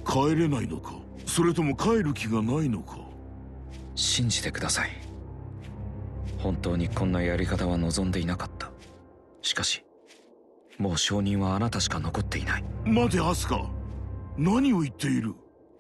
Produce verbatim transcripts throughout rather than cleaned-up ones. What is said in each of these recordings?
帰れないのか、それとも帰る気がないのか。 信じてください。本当にこんなやり方は望んでいなかった。しかしもう証人はあなたしか残っていない。 待てアスカ、何を言っている。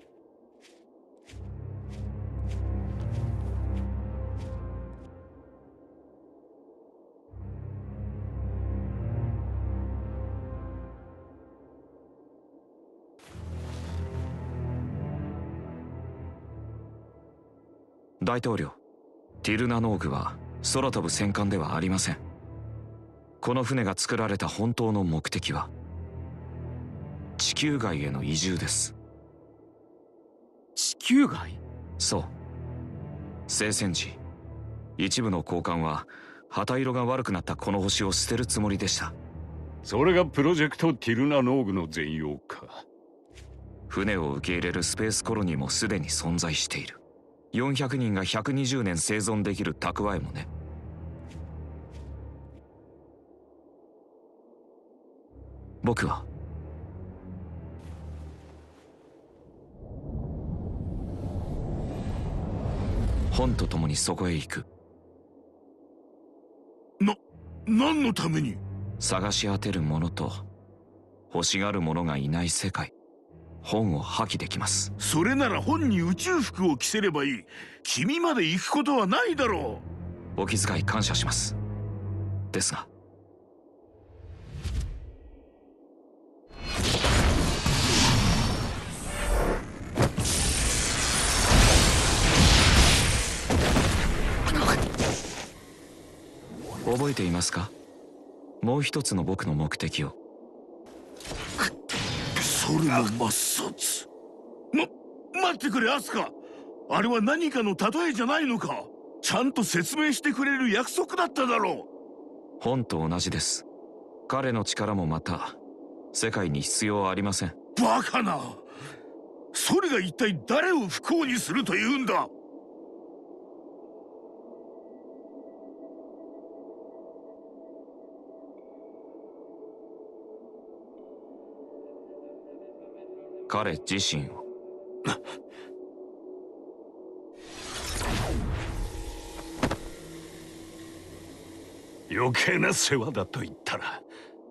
大統領、ティルナノーグは空飛ぶ戦艦ではありません。この船が作られた本当の目的は地球外への移住です。 地球外？ そう。聖戦時、一部の高官は旗色が悪くなったこの星を捨てるつもりでした。 それがプロジェクトティルナノーグの全容か。 船を受け入れるスペースコロニーもすでに存在している。よんひゃくにんがひゃくにじゅうねん生存できる蓄えもね。僕は本と共にそこへ行く。 な、何のために？ 探し当てる者と欲しがる者がいない世界、本を破棄できます。 それなら本に宇宙服を着せればいい。君まで行くことはないだろう。お気遣い感謝します。ですが覚えていますか？もう一つの僕の目的を。 それも抹殺。ま、待ってくれアスカ、あれは何かの例えじゃないのか。ちゃんと説明してくれる約束だっただろう。本と同じです。彼の力もまた世界に必要ありません。 バカな。それが一体誰を不幸にするというんだ。 彼自身を。 余計な世話だと言ったら。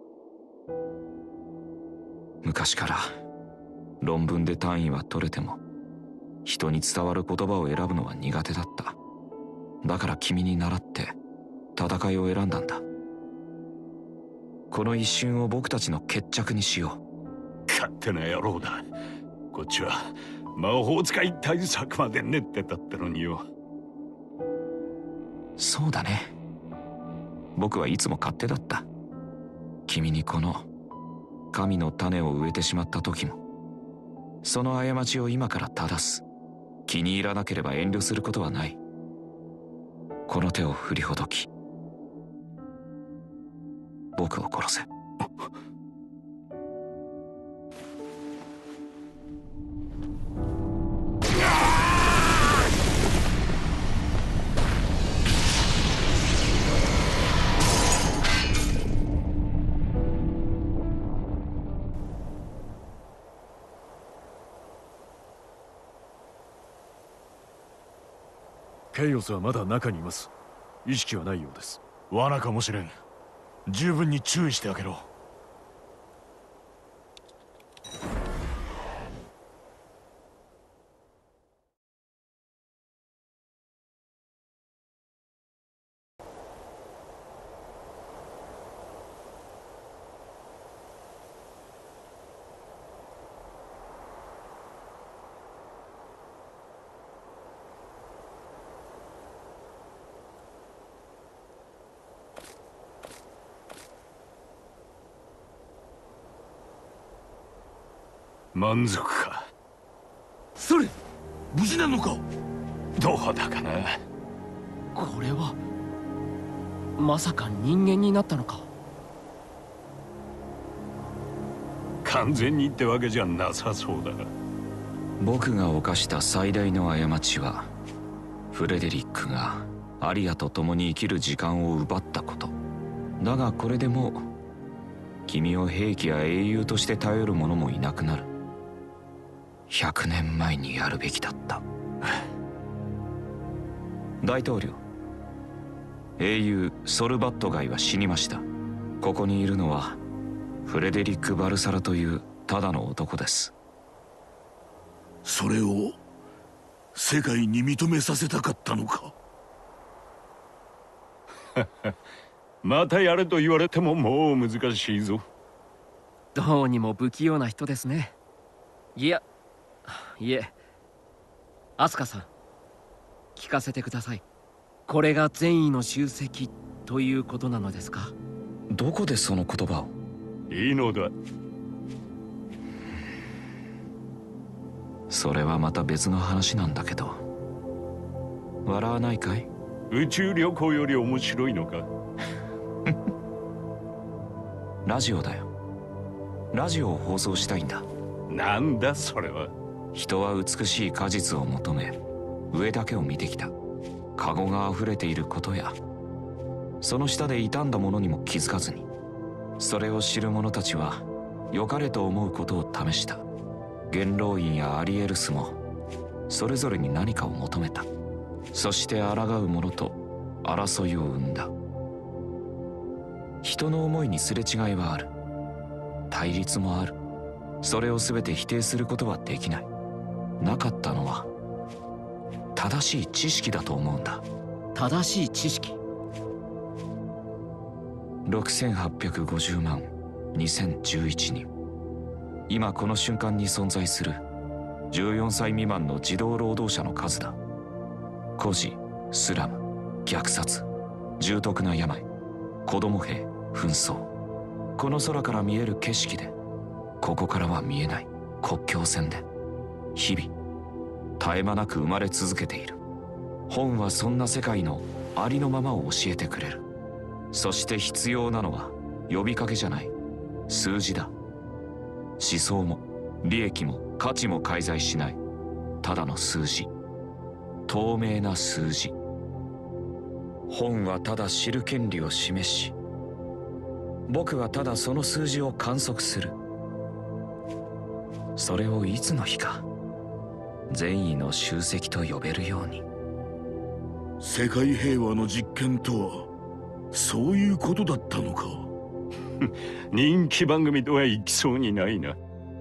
昔から論文で単位は取れても人に伝わる言葉を選ぶのは苦手だった。だから君に倣って戦いを選んだんだ。この一瞬を僕たちの決着にしよう。 勝手な野郎だ。こっちは魔法使い対策まで練ってたってのによ。 そうだね。僕はいつも勝手だった。君にこの神の種を植えてしまった時も、その過ちを今から正す。気に入らなければ遠慮することはない。この手を振りほどき僕を殺せ。 ケイオスはまだ中にいます。意識はないようです。 罠かもしれん。十分に注意してあげろ。 満足か。 それ無事なのか。 どうだかな。 これはまさか人間になったのか。 完全にってわけじゃなさそうだが。 僕が犯した最大の過ちはフレデリックがアリアと共に生きる時間を奪ったこと。だがこれでもう君を兵器や英雄として頼る者もいなくなる。 ひゃくねんまえにやるべきだった。大統領、英雄ソルバットガイは死にました。ここにいるのはフレデリック・バルサラというただの男です。 それを世界に認めさせたかったのか。 またやれと言われてももう難しいぞ。 どうにも不器用な人ですね。いや、いえ、アスカさん、聞かせてください。これが善意の集積ということなのですか？ どこでその言葉を？ いいのだ。 それはまた別の話なんだけど。笑わないかい？ 宇宙旅行より面白いのか？ ラジオだよ。ラジオを放送したいんだ。 なんだそれは。 人は美しい果実を求め上だけを見てきた。カゴが溢れていることやその下で傷んだものにも気づかずに、それを知る者たちは良かれと思うことを試した。元老院やアリエルスもそれぞれに何かを求めた。そして抗う者と争いを生んだ。人の思いにすれ違いはある。対立もある。それを全て否定することはできない。なかったのは正しい知識だと思うんだ。 正しい知識。 ろくせんはっぴゃくごじゅうまんにせんじゅういちにん。今この瞬間に存在するじゅうよんさい未満の児童労働者の数だ。孤児、スラム、虐殺、重篤な病、子供兵、紛争。この空から見える景色で、ここからは見えない国境線で日々絶え間なく生まれ続けている。本はそんな世界のありのままを教えてくれる。そして必要なのは呼びかけじゃない、数字だ。思想も利益も価値も介在しない、ただの数字。透明な数字。本はただ知る権利を示し、僕はただその数字を観測する。それをいつの日か善意の集積と呼べるように。 世界平和の実験とはそういうことだったのか。 人気番組とはいきそうにないな。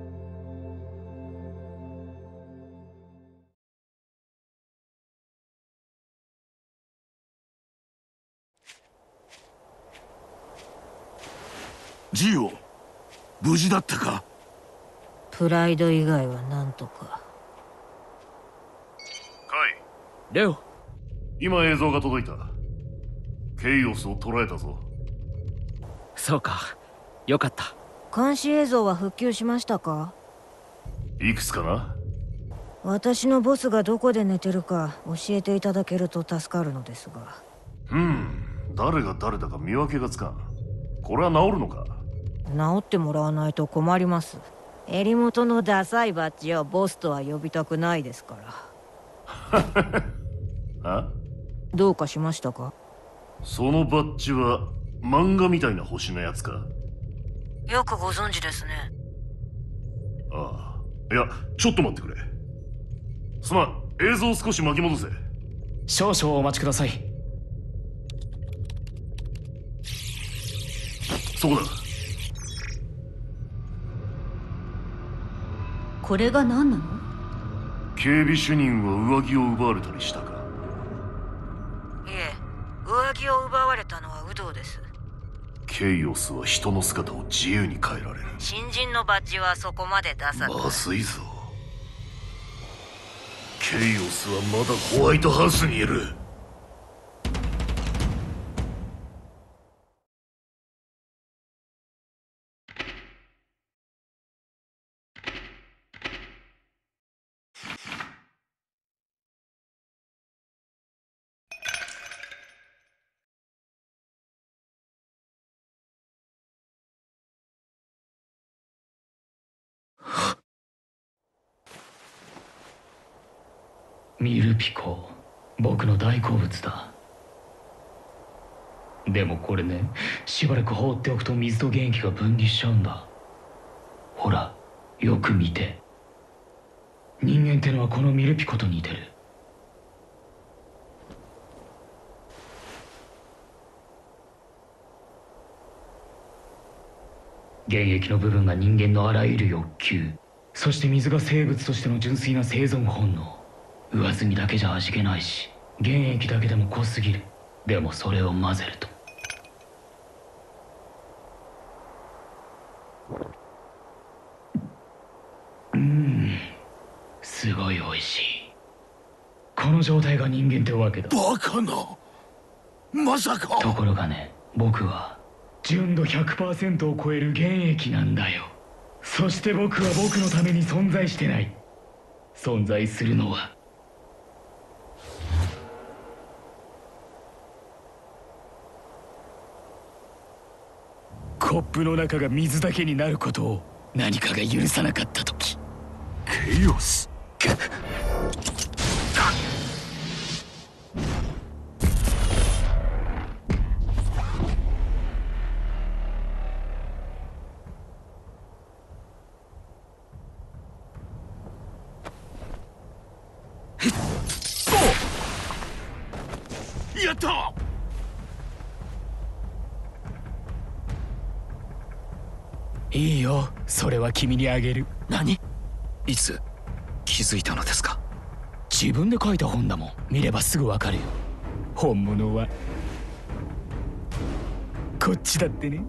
ジオ、無事だったか？ プライド以外はなんとか。 カイ、 レオ、 今映像が届いた。ケイオスを捉えたぞ。 そうか、よかった。 監視映像は復旧しましたか？ いくつかな。 私のボスがどこで寝てるか教えていただけると助かるのですが。 うん、誰が誰だか見分けがつかん。これは治るのか？ 治ってもらわないと困ります。襟元のダサいバッジをボスとは呼びたくないですから。 あ？ どうかしましたか？ そのバッジは漫画みたいな星のやつか？ よくご存知ですね。 ああ、いや、ちょっと待ってくれ。すまん、映像を少し巻き戻せ。 少々お待ちください。 そこだ。 これが何なの？ 警備主任は上着を奪われたりしたか？ いえ、上着を奪われたのはウドウです。 ケイオスは人の姿を自由に変えられる。 新人のバッジはそこまでダサく。 まずいぞ。ケイオスはまだホワイトハウスにいる。 ミルピコ、僕の大好物だ。でもこれね、しばらく放っておくと水と元気が分離しちゃうんだ。ほら、よく見て。 人間ってのはこのミルピコと似てる。原液の部分が人間のあらゆる欲求、そして水が生物としての純粋な生存本能。上澄みだけじゃ味気ないし、原液だけでも濃すぎる。でもそれを混ぜるとうーん、すごい美味しい。この状態が人間ってわけだ。 バカな、まさか。 ところがね、僕は純度 ひゃくパーセント を超える原液なんだよ。そして僕は僕のために存在してない。存在するのはコップの中が水だけになることを何かが許さなかった時。 ケイオス。 やった。 いいよ、それは君にあげる。何？ いつ気づいたのですか？ 自分で書いた本だもん。見ればすぐわかるよ。本物はこっちだってね。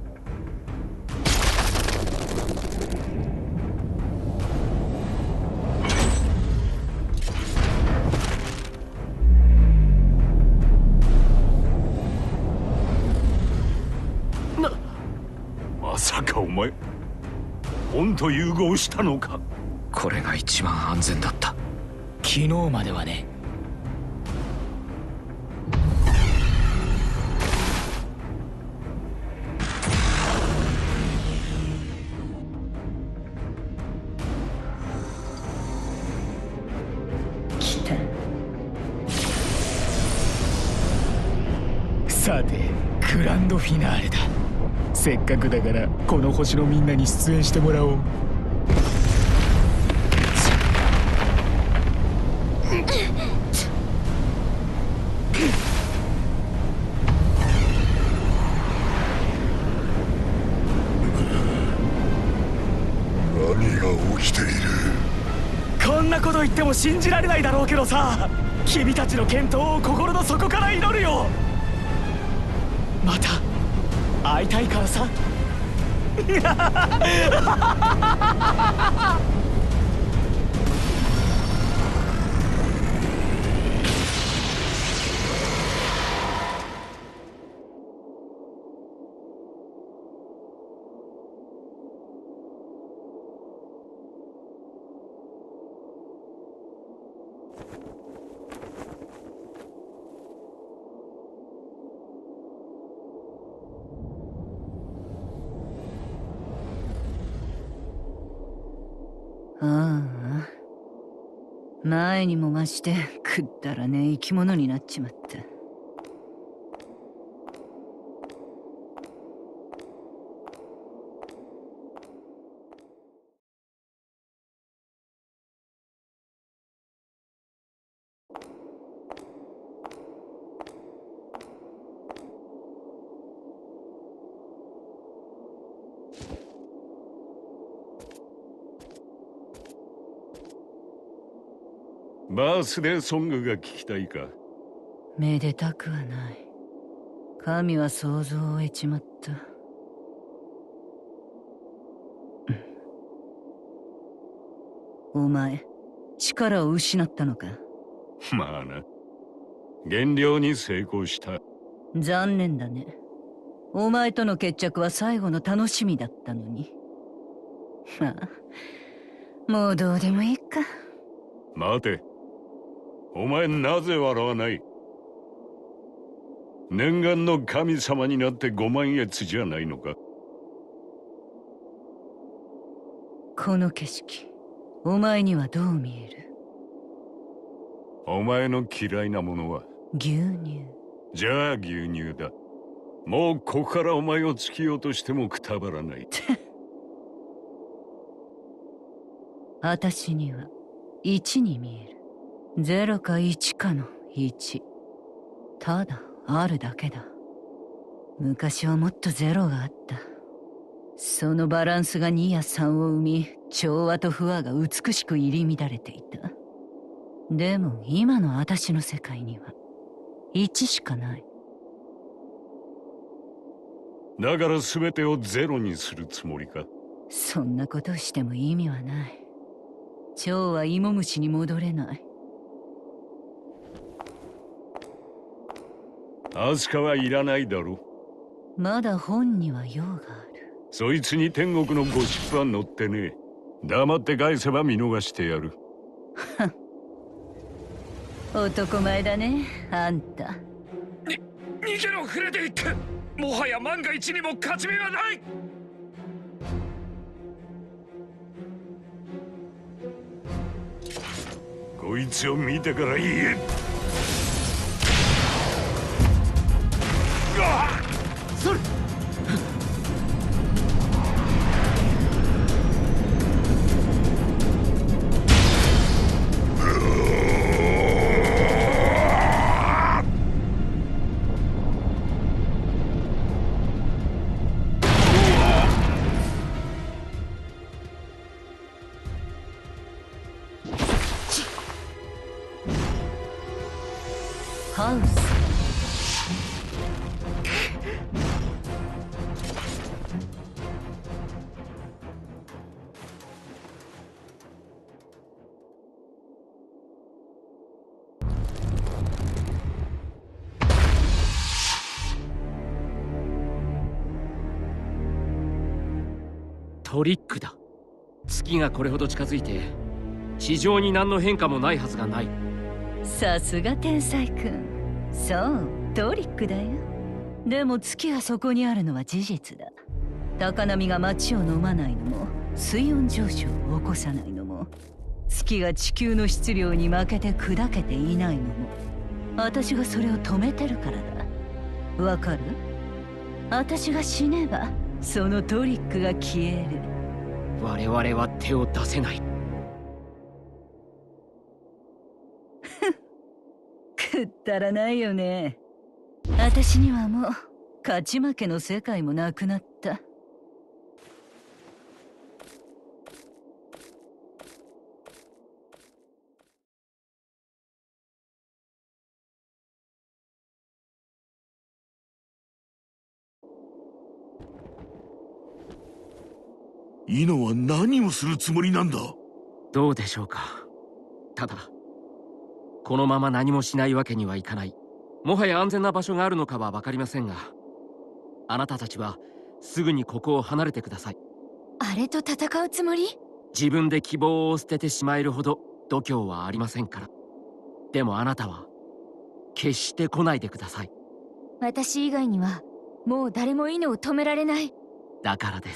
まさかお前本と融合したのか？ これが一番安全だった。 昨日まではね。 来た。 さて、グランドフィナーレだ。せっかくだからこの星のみんなに出演してもらおう。 何が起きている？ こんなこと言っても信じられないだろうけどさ、君たちの健闘を心の底から祈るよ。また会いたいからさ。 ああ、前にも増してくったらねえ生き物になっちまった。 バースデーソングが聞きたいか？ めでたくはない。神は想像を得ちまった。お前、力を失ったのか？ まあな、減量に成功した。 残念だね。お前との決着は最後の楽しみだったのに。まあ、もうどうでもいいか。 待て、お前なぜ笑わない？念願の神様になってご満悦じゃないのか？ この景色、お前にはどう見える？ お前の嫌いなものは牛乳。 じゃあ牛乳だ。もうここからお前を突き落としてもくたばらない。 私にはいちに見える。ゼロかいちかのいち。ただあるだけだ。昔はもっとゼロがあった。そのバランスがにやさんを生み、調和と不和が美しく入り乱れていた。でも今の私の世界にはいちしかない。 だから全てをゼロにするつもりか。 そんなことをしても意味はない。蝶は芋虫に戻れない。 アスカはいらないだろ。 まだ本には用がある。 そいつに天国のゴシップは載ってねえ。黙って返せば見逃してやる。 男前だね、あんた。 に、逃げろフレデリック。もはや万が一にも勝ち目はない。 こいつを見てから言え。 それハウス。 トリックだ。月がこれほど近づいて地上に何の変化もないはずがない。 さすが天才くん。そうトリックだよ。でも月がそこにあるのは事実だ。高波が街を飲まないのも、水温上昇を起こさないのも、月が地球の質量に負けて砕けていないのも、私がそれを止めてるからだ。わかる？私が死ねばそのトリックが消える。 我々は手を出せない。 くったらないよね。私にはもう勝ち負けの世界もなくなった。 イノは何をするつもりなんだ。 どうでしょうか。ただこのまま何もしないわけにはいかない。もはや安全な場所があるのかは分かりませんが、あなたたちはすぐにここを離れてください。 あれと戦うつもり？ 自分で希望を捨ててしまえるほど度胸はありませんから。でもあなたは決して来ないでください。 私以外にはもう誰もイノを止められない。 だからです。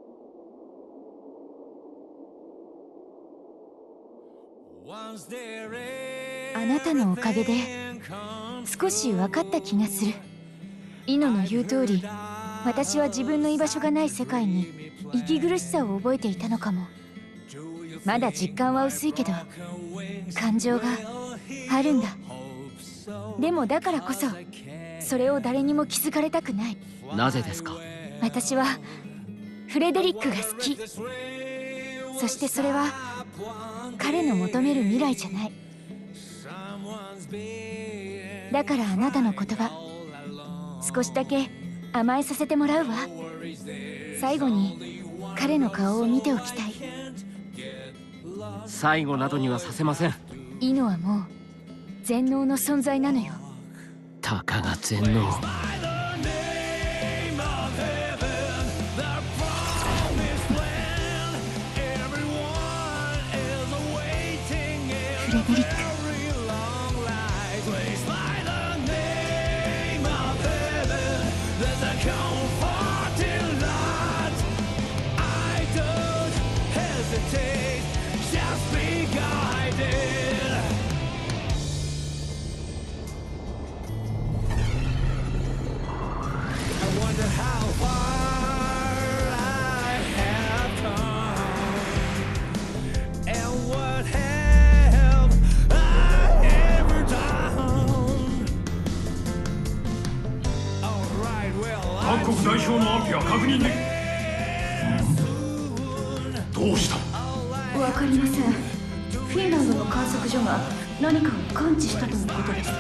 あなたのおかげで少し分かった気がする。イノの言う通り、私は自分の居場所がない世界に息苦しさを覚えていたのかも。まだ実感は薄いけど感情があるんだ。でもだからこそそれを誰にも気づかれたくない。 なぜですか？ 私はフレデリックが好き。そしてそれは彼の求める未来じゃない。だからあなたの言葉少しだけ甘えさせてもらうわ。最後に彼の顔を見ておきたい。 最後などにはさせません。 イノはもう全能の存在なのよ。 たかが全能。 フレデリック、 どうした？ わかりません。フィンランドの観測所が何かを感知したとのことです。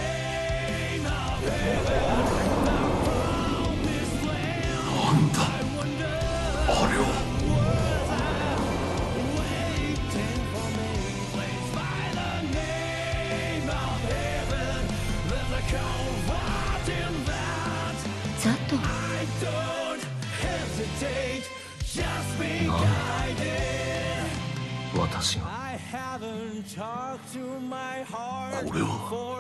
なんだあれは。 ザト。 私がこれは。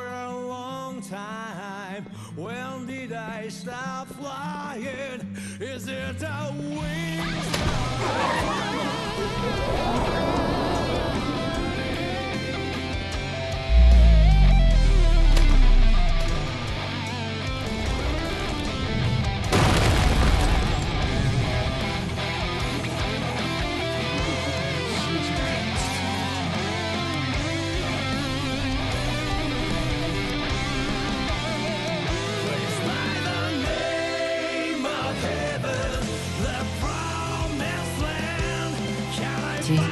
自由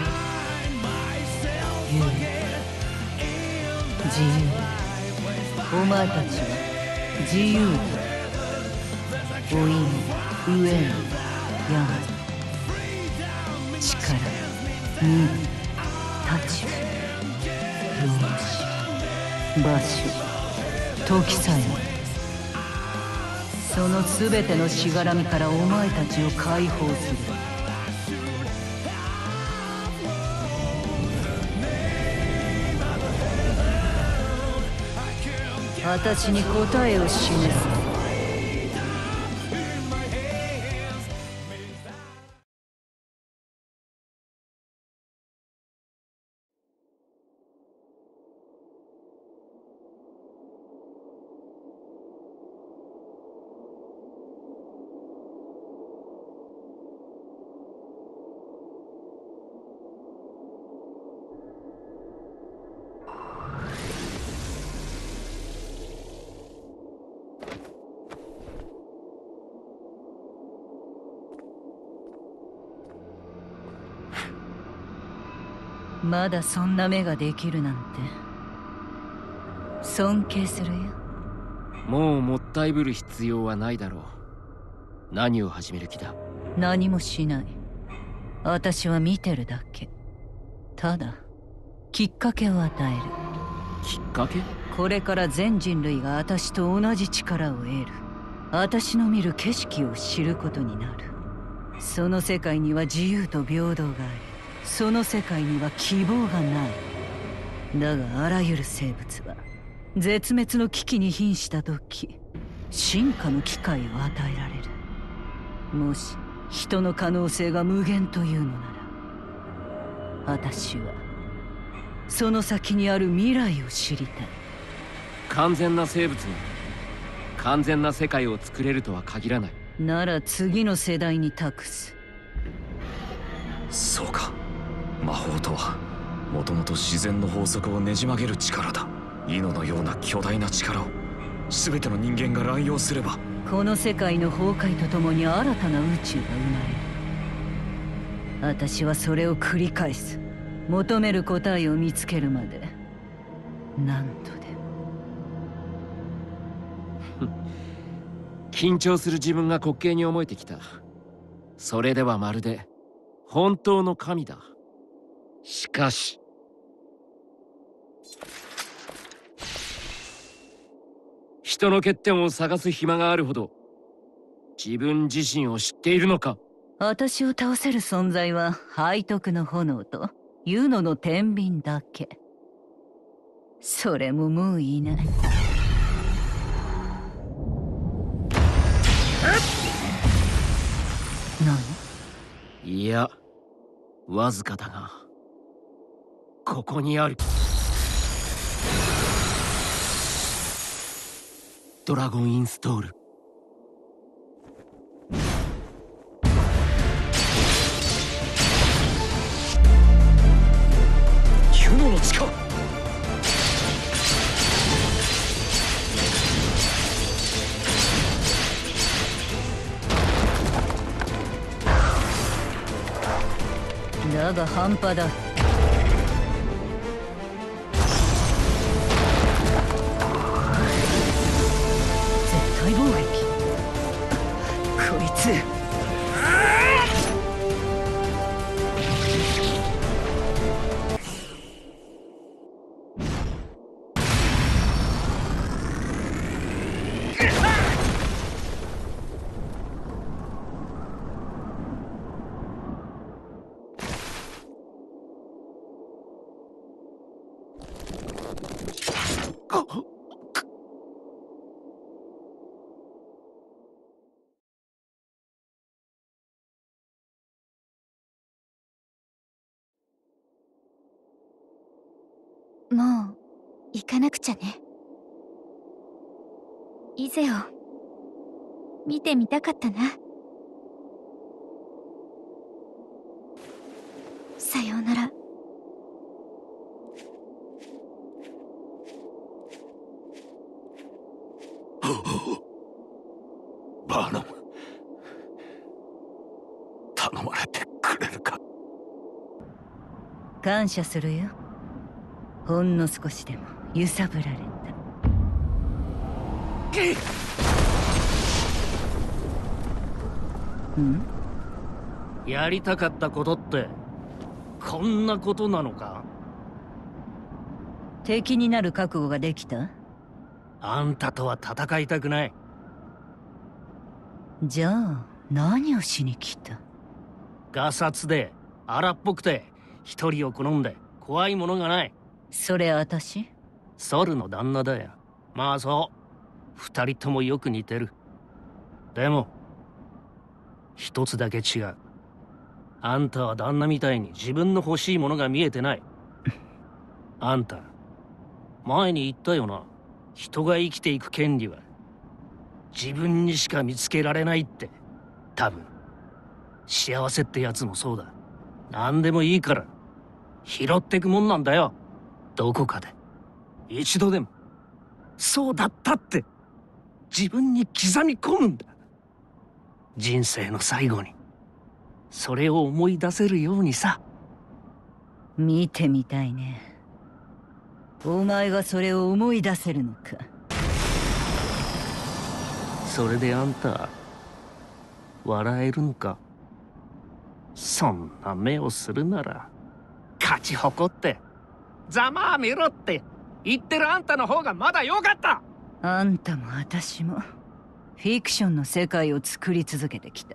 自由お前たちは自由だ。老いの上の山力見る立ち容姿場所時さえもその全てのしがらみからお前たちを解放する。私に答えを示す。まだそんな目ができるなんて尊敬するよ。 もうもったいぶる必要はないだろう。何を始める気だ？ 何もしない。私は見てるだけ。ただきっかけを与える。 きっかけ？ これから全人類が私と同じ力を得る。私の見る景色を知ることになる。その世界には自由と平等があり、その世界には希望がない。だがあらゆる生物は絶滅の危機に瀕した時、進化の機会を与えられる。もし人の可能性が無限というのなら、私はその先にある未来を知りたい。 完全な生物に完全な世界を作れるとは限らない。 なら次の世代に託す。 そうか。魔法とはもともと自然の法則をねじ曲げる力だ。イノのような巨大な力を全ての人間が乱用すれば、 この世界の崩壊とともに新たな宇宙が生まれる。私はそれを繰り返す。求める答えを見つけるまで何とでも。 緊張する自分が滑稽に思えてきた。それではまるで本当の神だ。しかし人の欠点を探す暇があるほど自分自身を知っているのか？ 私を倒せる存在は背徳の炎とユノの天秤だけ。それももういない。何？ いや、わずかだがここにある。ドラゴンインストール。 ユノの力。 だが半端だ。絶対攻撃。こいつもう行かなくちゃね。イゼを見てみたかったな。さようなら。 バーナム、頼まれてくれるか。 感謝するよ。ほんの少しでも揺さぶられた。ん？ やりたかったことってこんなことなのか？ 敵になる覚悟ができた？ あんたとは戦いたくない。 じゃあ何をしに来た？ ガサツで荒っぽくて一人を好んで怖いものがない。 それあたし？ ソルの旦那だよ。まあそう二人ともよく似てる。でも一つだけ違う。あんたは旦那みたいに自分の欲しいものが見えてない。あんた前に言ったよな。人が生きていく権利は自分にしか見つけられないって。多分幸せってやつもそうだ。何でもいいから拾ってくもんなんだよ。どこかで一度でもそうだったって自分に刻み込むんだ。人生の最後にそれを思い出せるようにさ。 見てみたいね。お前がそれを思い出せるのか。 それであんた笑えるのか？そんな目をするなら勝ち誇ってざまあみろって言ってるあんたの方がまだよかった。 あんたも私もフィクションの世界を作り続けてきた。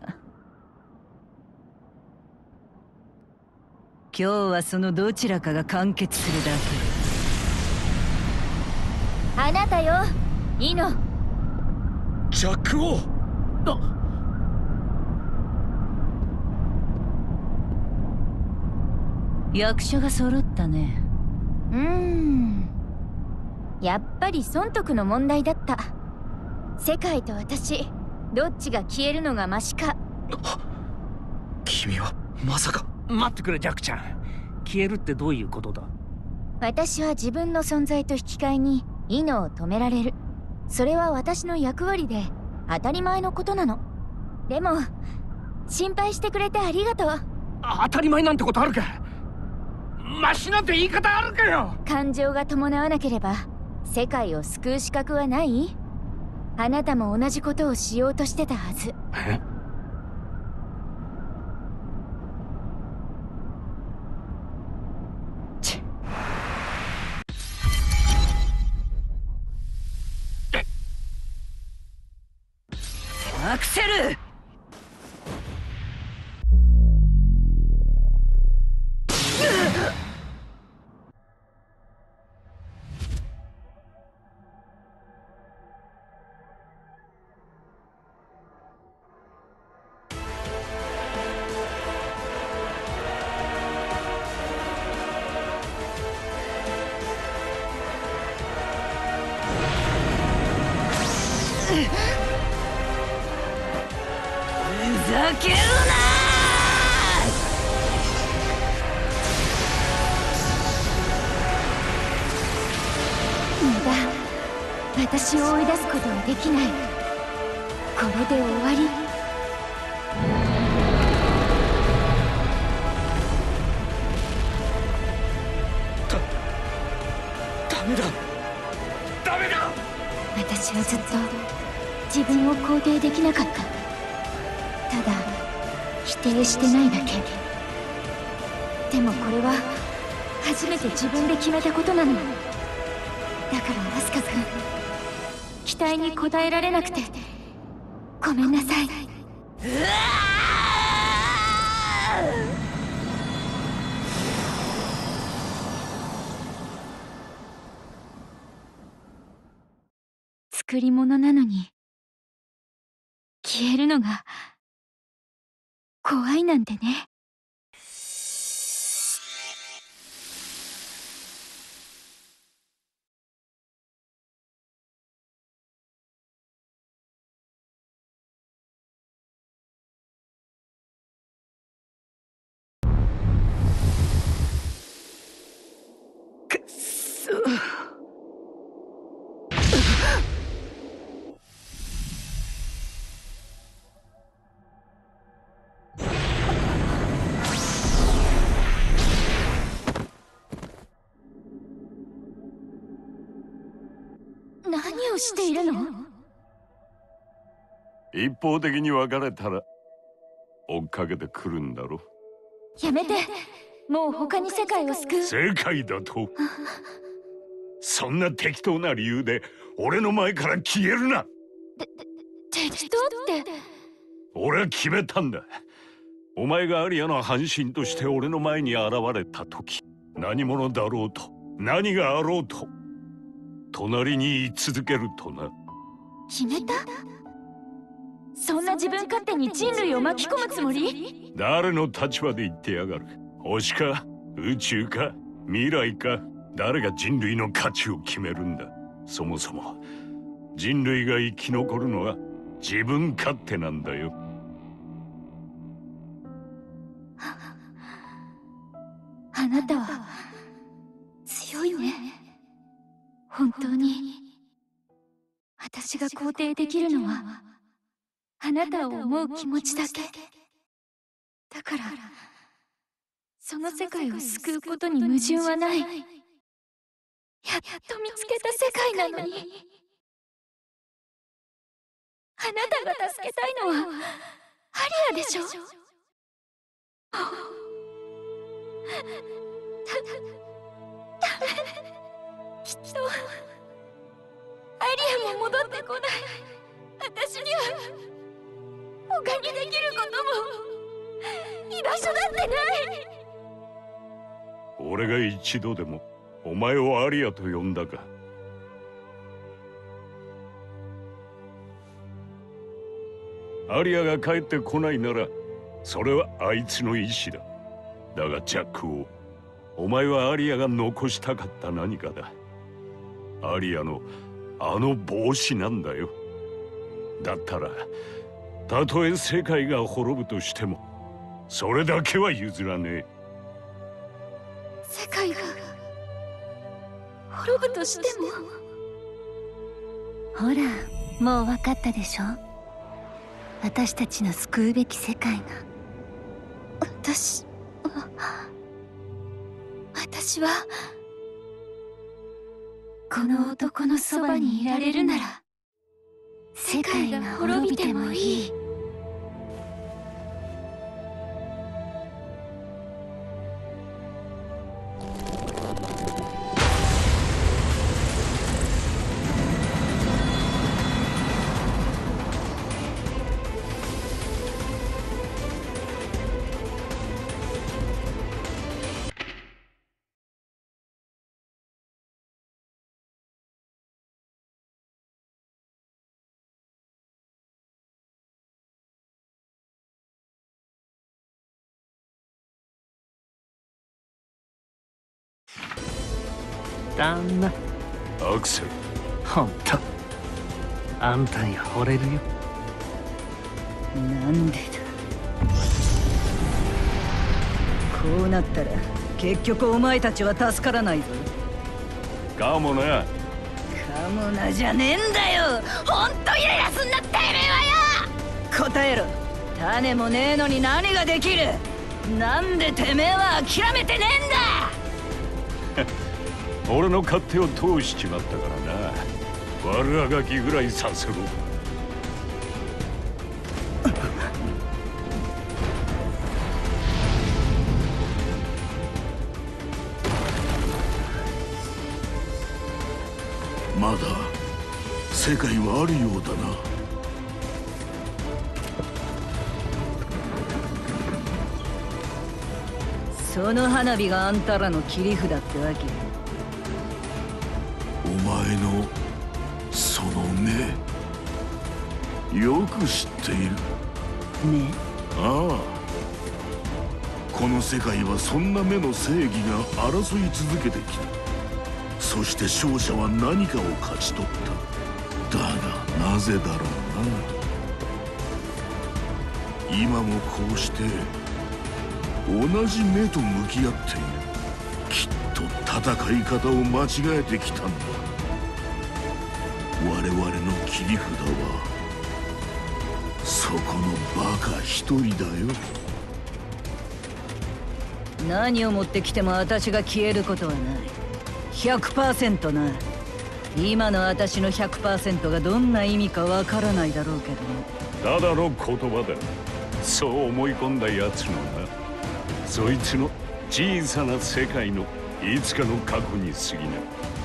今日はそのどちらかが完結するだけ。あなたよ、イノ。 ジャック王。あ、 役者が揃ったね。 うーん、やっぱり損得の問題だった。世界と私どっちが消えるのがマシか。 君はまさか。 待ってくれジャックちゃん。消えるってどういうことだ？ 私は自分の存在と引き換えにイノを止められる。それは私の役割で当たり前のことなの。でも心配してくれてありがとう。 当たり前なんてことあるか。マシなんて言い方あるかよ。 感情が伴わなければ世界を救う資格はない？あなたも同じことをしようとしてたはず。 え？ アクセル！ふざけるな！ 無駄。私を追い出すことはできない。これで終わり。 メだダメだ。 私はずっと自分を肯定できなかった。ただ否定してないだけ。でもこれは初めて自分で決めたことなの。だからアスカ君、期待に応えられなくてごめんなさい。うわ作り物なのに消えるのが怖いなんてね。 くっそ。 何をしているの？ 一方的に別れたら追っかけてくるんだろ。 やめて。もう他に世界を救う。 世界だと？そんな適当な理由で俺の前から消えるな。 適当って。 俺は決めたんだ。お前がアリアの半身として俺の前に現れた時、何者だろうと何があろうと隣に居続けるとな。 決めた？そんな自分勝手に人類を巻き込むつもり？ 誰の立場で言ってやがる。星か宇宙か未来か、誰が人類の価値を決めるんだ。そもそも人類が生き残るのは自分勝手なんだよ。 あなたは強いね。本当に私が肯定できるのはあなたを思う気持ちだけだから、その世界を救うことに矛盾はない。やっと見つけた世界なのに。あなたが助けたいのはアリアでしょ。だダメ。きっとアリアも戻ってこない。私には他にできることも居場所だってない。 俺が一度でもお前をアリアと呼んだか。アリアが帰ってこないならそれはあいつの意志だ。だがジャックを、お前はアリアが残したかった何かだ。アリアのあの帽子なんだよ。だったらたとえ世界が滅ぶとしてもそれだけは譲らねえ。 世界が滅ぶとしても。ほら、もう分かったでしょ。私たちの救うべき世界が。私私はこの男のそばにいられるなら世界が滅びてもいい。 旦那。 アクセル。 ほんとあんたに惚れるよ。 なんでだ。こうなったら結局お前たちは助からないぞ。 かもな。 かもなじゃねえんだよ。ほんとイライラすんなってめえはよ。答えろ。種もねえのに何ができる。なんでてめえは諦めてねえんだ。 俺の勝手を通しちまったからな。悪あがきぐらいさせろ。 まだ世界はあるようだな。 その花火があんたらの切り札ってわけ。 お前のその目、よく知っている。 目？ ああ、この世界はそんな目の正義が争い続けてきた。そして勝者は何かを勝ち取った。だがなぜだろうな。今もこうして同じ目と向き合っている。きっと戦い方を間違えてきたんだ。我々の切り札はそこのバカ一人だよ。 何を持ってきても私が消えることはない。ひゃくパーセント な。今の私の ひゃくパーセント がどんな意味かわからないだろうけど。 ただの言葉だ。そう思い込んだやつのな。そいつの小さな世界のいつかの過去に過ぎない。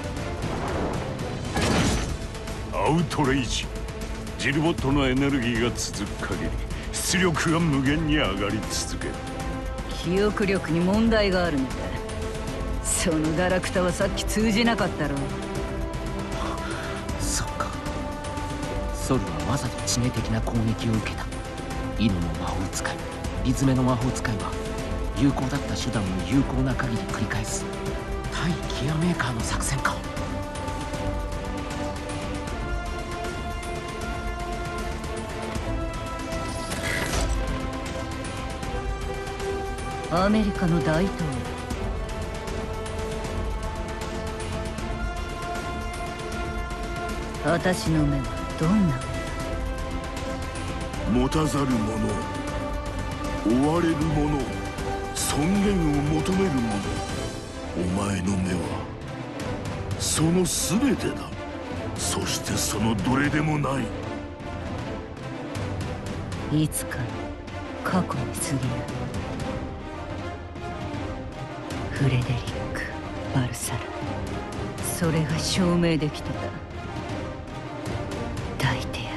アウトレイジ。ジルボットのエネルギーが続く限り出力が無限に上がり続ける。 記憶力に問題があるんだ。そのガラクタはさっき通じなかったろ。 そっか。ソルはわざと致命的な攻撃を受けた。イノの魔法使い、リズメの魔法使いは有効だった手段を有効な限り繰り返す対ギアメーカーの作戦か。 アメリカの大統領。私の目はどんな持たざる者、追われる者、尊厳を求める者。お前の目はその全てだ。そしてそのどれでもない。 いつか過去に過ぎる。フレデリック・バルサラ。それが証明できたら抱いてやる。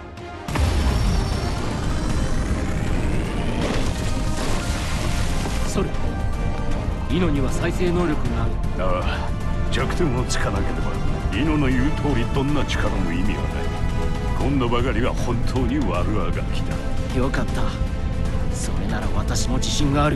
ソル、イノには再生能力がある。 ああ、弱点をつかなければイノの言う通りどんな力も意味はない。今度ばかりは本当に悪あがきだ。 よかった。それなら私も自信がある。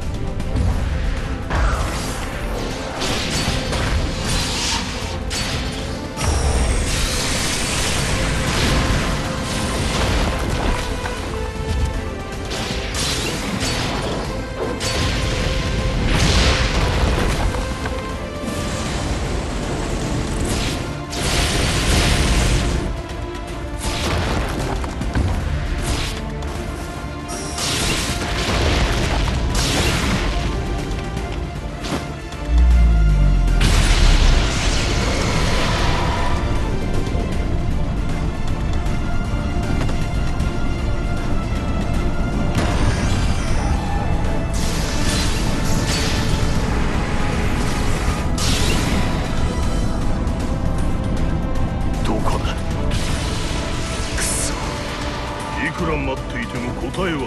答えは出ない。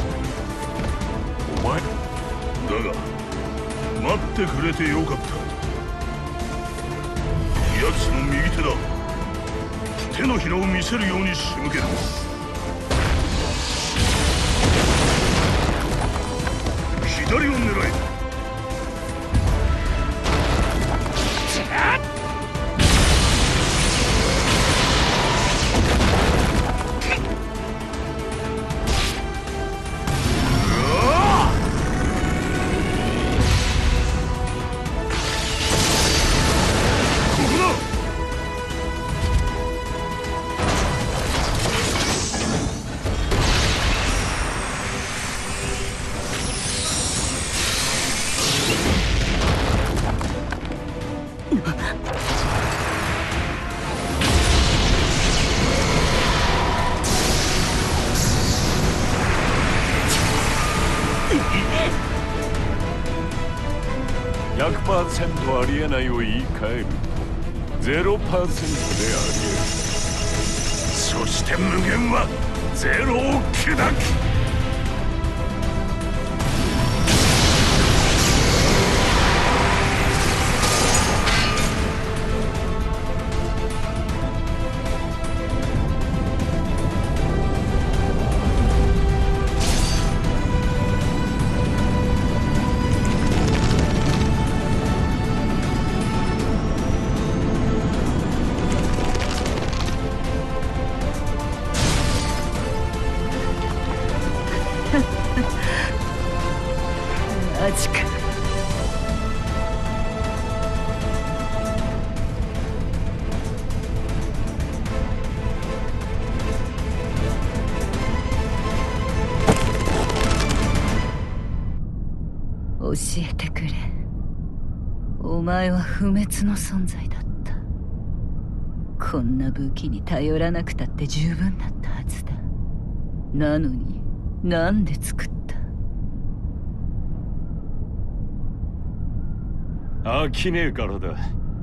お前だが待ってくれてよかった。奴の右手だ。手のひらを見せるように仕向ける。左を狙え。 ひゃくパーセント ありえないを言い換えると ゼロパーセント でありえる。そして無限はゼロを砕く。 マジか。教えてくれ。お前は不滅の存在だった。こんな武器に頼らなくたって十分だったはずだ。なのになんで作った？ 飽きねえからだ。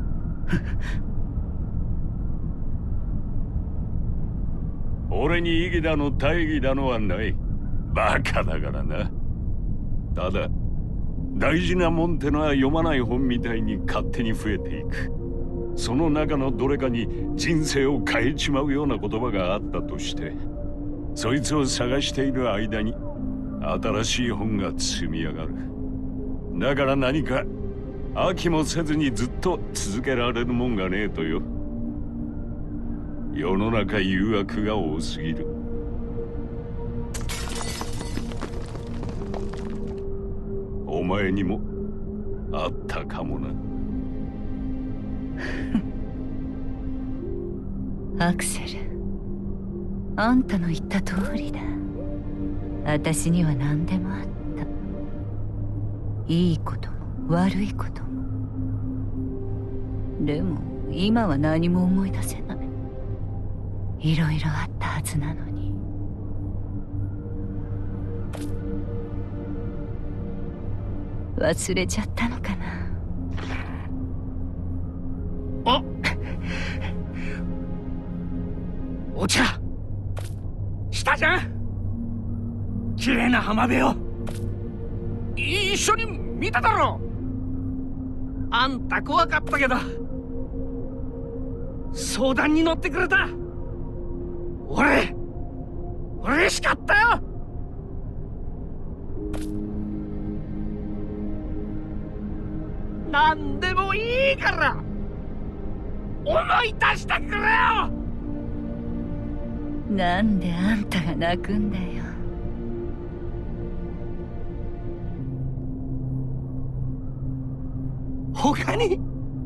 俺に意義だの大義だのはない。バカだからな。ただ大事なもんってのは読まない本みたいに勝手に増えていく。その中のどれかに人生を変えちまうような言葉があったとして、そいつを探している間に新しい本が積み上がる。だから何か飽きもせずにずっと続けられるもんがねえとよ。世の中誘惑が多すぎる。お前にもあったかもな。 アクセル、あんたの言った通りだ。私には何でもあった。いいことも悪いことも。でも今は何も思い出せない。いろいろあったはずなのに。忘れちゃったのかな。 あ、お茶したじゃん。綺麗な浜辺を一緒に見ただろ。あんた怖かったけど相談に乗ってくれた。俺嬉しかったよ。何でもいいから思い出してくれよ。 なんであんたが泣くんだよ。 他に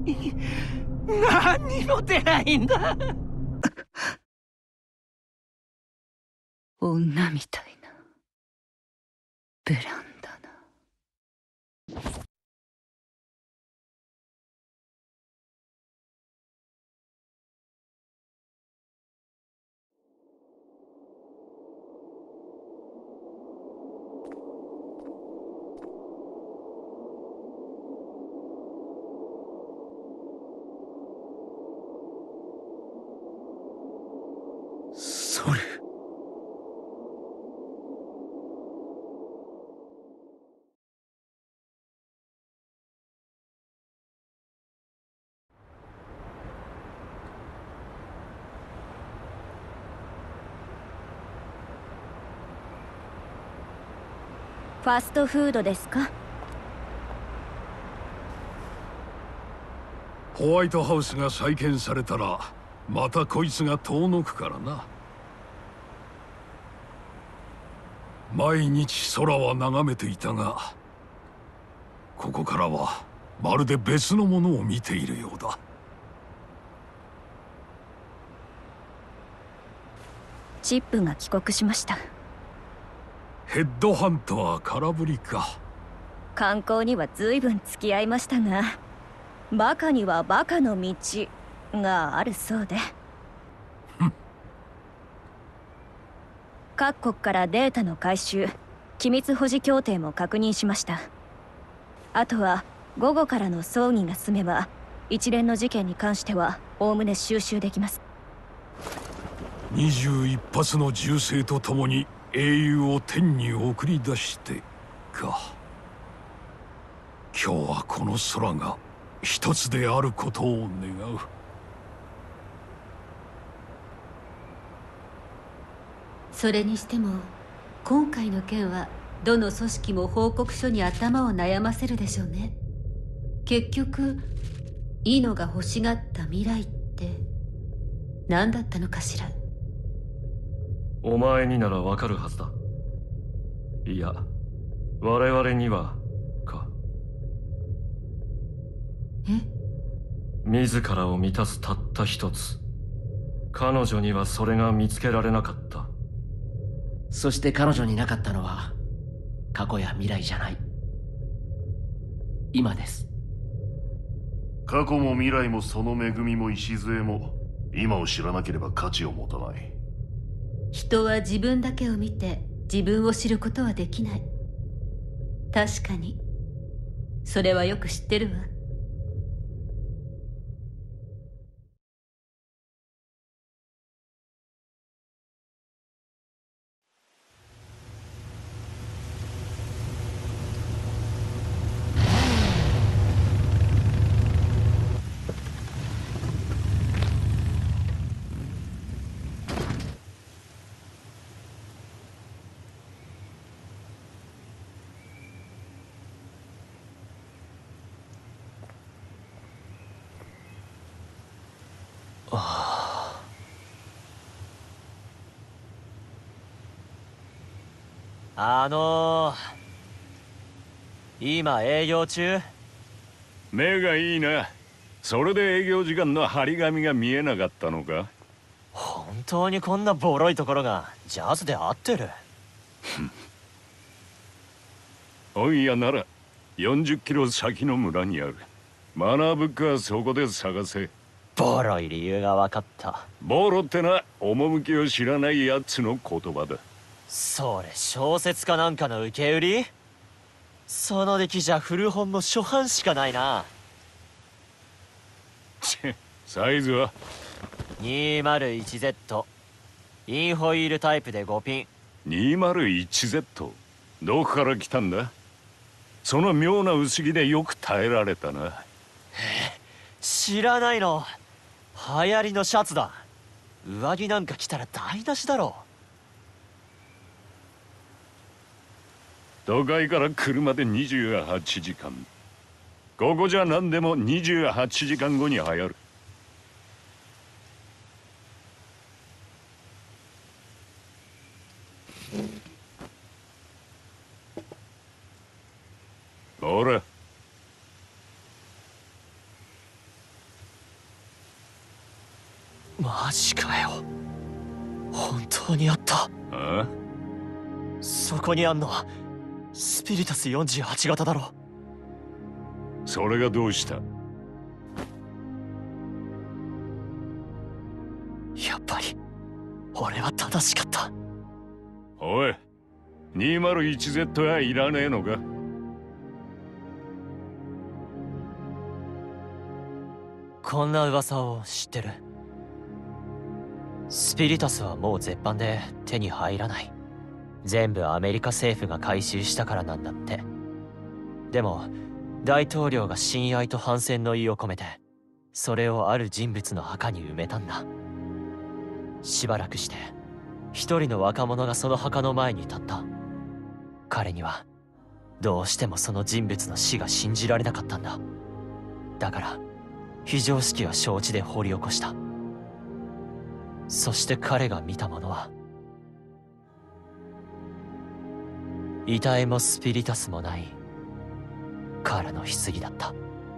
何にも出ないんだ。 女みたいなブランだな。 それファストフードですか？ ホワイトハウスが再建されたらまたこいつが遠のくからな。毎日空は眺めていたが、ここからはまるで別のものを見ているようだ。 チップが帰国しました。 ヘッドハントは空振りか。 観光には随分付き合いましたが、バカにはバカの道があるそうで。各国からデータの回収、機密保持協定も確認しました。あとは午後からの葬儀が済めば一連の事件に関してはおおむね収拾できます。 にじゅういっ発の銃声とともに英雄を天に送り出してか。今日はこの空が一つであることを願う。 それにしても今回の件はどの組織も報告書に頭を悩ませるでしょうね。結局イノが欲しがった未来って何だったのかしら。 お前にならわかるはずだ。いや、我々にはか。 え？ 自らを満たすたった一つ。彼女にはそれが見つけられなかった。 そして彼女になかったのは過去や未来じゃない、今です。 過去も未来もその恵みも礎も今を知らなければ価値を持たない。 人は自分だけを見て自分を知ることはできない。確かにそれはよく知ってるわ。 あのー、今営業中？ 目がいいな。それで営業時間の張り紙が見えなかったのか。 本当にこんなボロいところがジャズで合ってる？ 本屋ならよんじゅっキロ先の村にある。マナーブックはそこで探せ。 ボロい理由が分かった。 ボロってな、趣を知らないやつの言葉だ。 それ小説家なんかの受け売り？その出来じゃ古本の初版しかないな。 サイズはにーまるいちゼット、 インホイールタイプでごピン。 にーまるいちゼット？ どこから来たんだ？その妙な薄着でよく耐えられたな。 え、知らないの？流行りのシャツだ。上着なんか着たら台無しだろ。 都会から車でにじゅうはちじかん。ここじゃ何でもにじゅうはちじかんごに流行る。ほら。 マジかよ。本当にあった。 ああ？ そこにあんのはスピリタスよんじゅうはち型だろ。 それがどうした？ やっぱり俺は正しかった。 おい、にーまるいちゼット はいらねえのか？ こんな噂を知ってる？スピリタスはもう絶版で手に入らない。全部アメリカ政府が回収したからなんだって。でも大統領が親愛と反戦の意を込めてそれをある人物の墓に埋めたんだ。しばらくして一人の若者がその墓の前に立った。彼にはどうしてもその人物の死が信じられなかったんだ。だから非常識は承知で掘り起こした。そして彼が見たものは遺体もスピリタスもないカーラの棺だった。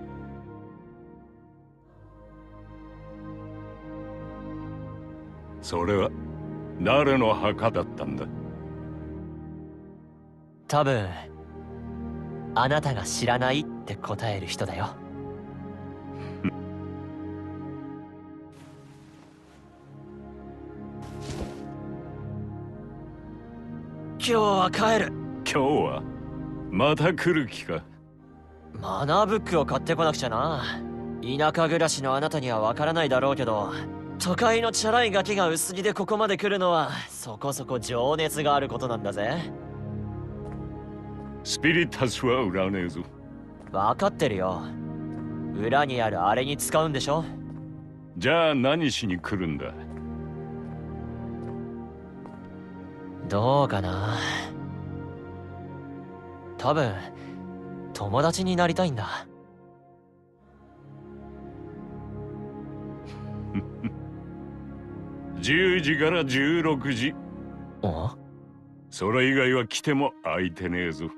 それは誰の墓だったんだ？ 多分あなたが知らないって答える人だよ。今日は帰る。 今日はまた来る気か？ マナーブックを買ってこなくちゃな。田舎暮らしのあなたにはわからないだろうけど、都会のチャラいガキが薄着でここまで来るのはそこそこ情熱があることなんだぜ。 スピリタスは売らねえぞ。 わかってるよ。裏にあるあれに使うんでしょ。 じゃあ何しに来るんだ。 どうかな。多分友達になりたいんだ。 じゅうじからじゅうろくじ。 あ？ それ以外は来ても空いてねえぞ。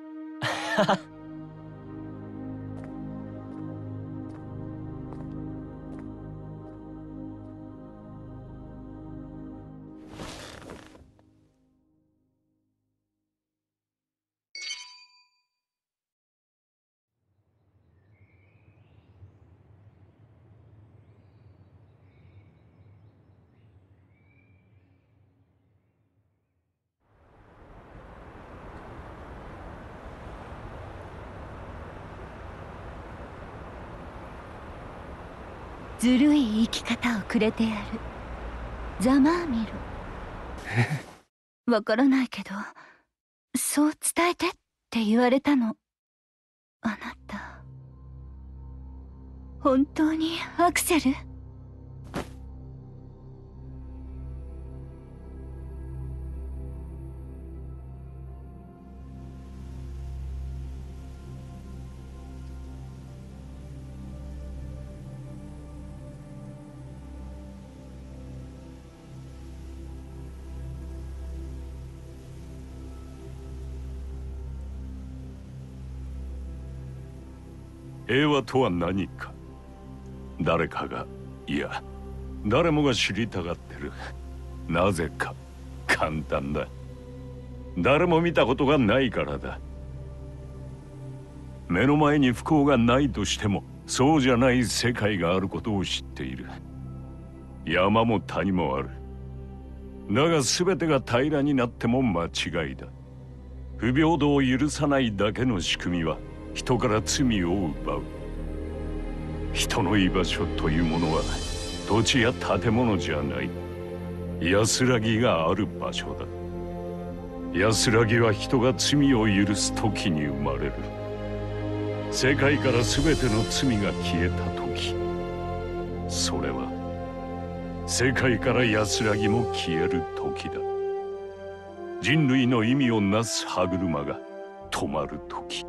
ずるい生き方をくれてやる。ざまあみろ。わからないけど、そう伝えてって言われたの。あなた、本当にアクセル？ 平和とは何か。誰かが、いや誰もが知りたがってる。なぜか。簡単だ。誰も見たことがないからだ。目の前に不幸がないとしてもそうじゃない世界があることを知っている。山も谷もある。だが全てが平らになっても間違いだ。不平等を許さないだけの仕組みは人から罪を奪う。人の居場所というものは土地や建物じゃない。安らぎがある場所だ。安らぎは人が罪を許す時に生まれる。世界から全ての罪が消えた時、それは世界から安らぎも消える時だ。人類の意味をなす歯車が止まる時。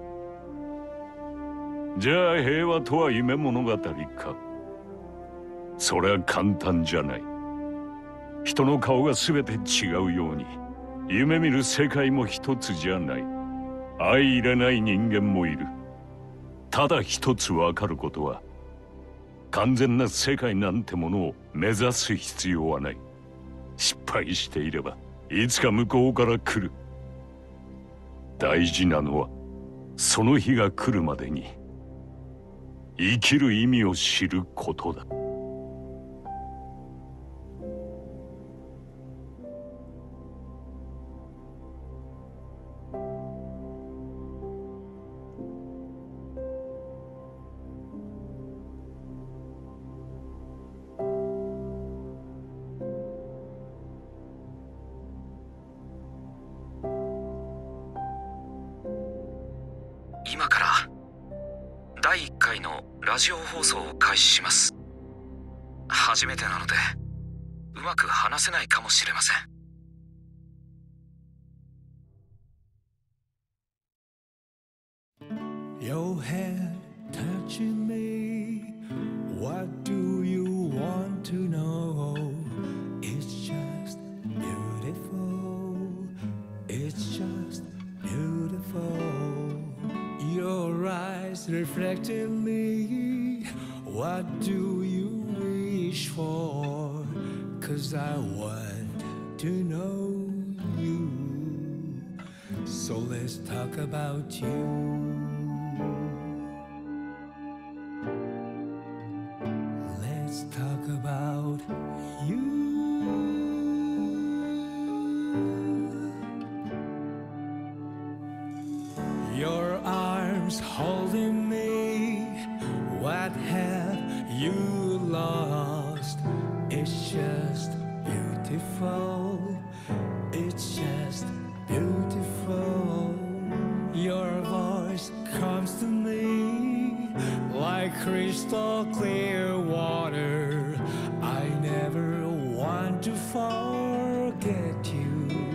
じゃあ平和とは夢物語か。それは簡単じゃない。人の顔が全て違うように夢見る世界も一つじゃない。相入れない人間もいる。ただ一つ分かることは、完全な世界なんてものを目指す必要はない。失敗していればいつか向こうから来る。大事なのはその日が来るまでに生きる意味を知ることだ。 今からだいいっかいのラジオ放送を開始します。初めてなのでうまく話せないかもしれません。 Your head touching me. What do you want to know? It's just beautiful. It's just beautiful. Your eyes reflecting me. What do you wish for? 'Cause I want to know you. So let's talk about you. Let's talk about you. Your arms holding me. you lost. It's just beautiful. It's just beautiful. Your voice comes to me like crystal clear water. I never want to forget you.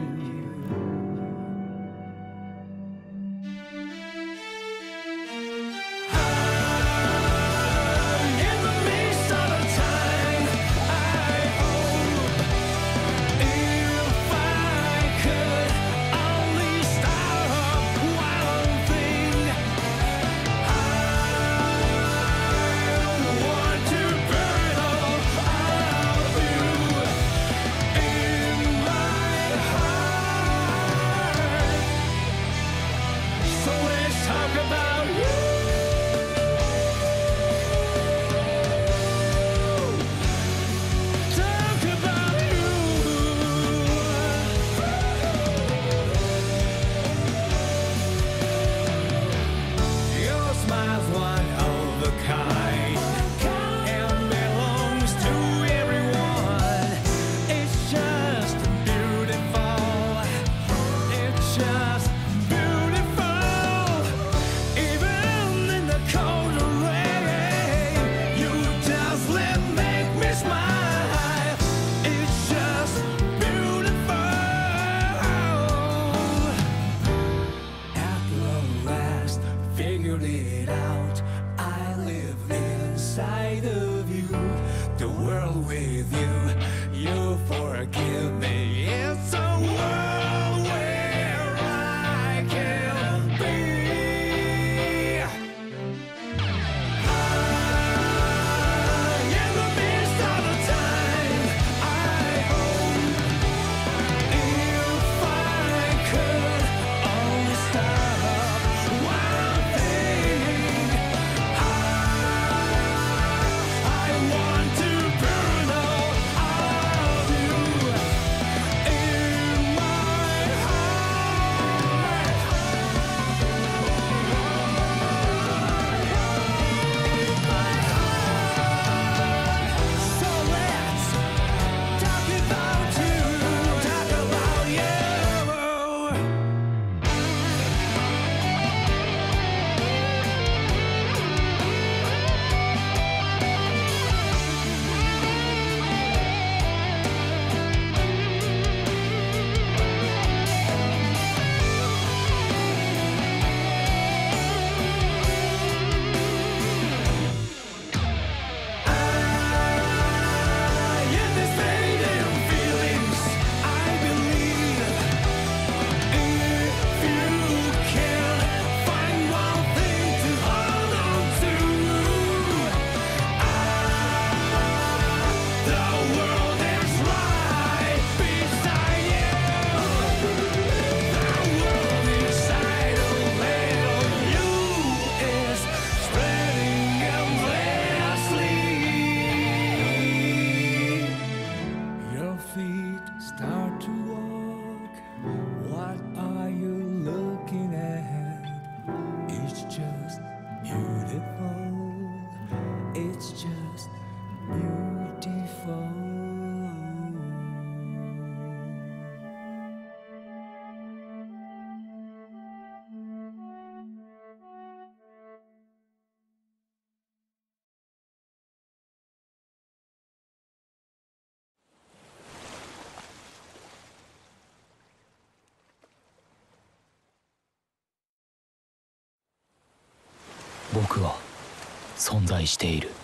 beautiful. 僕は存在している。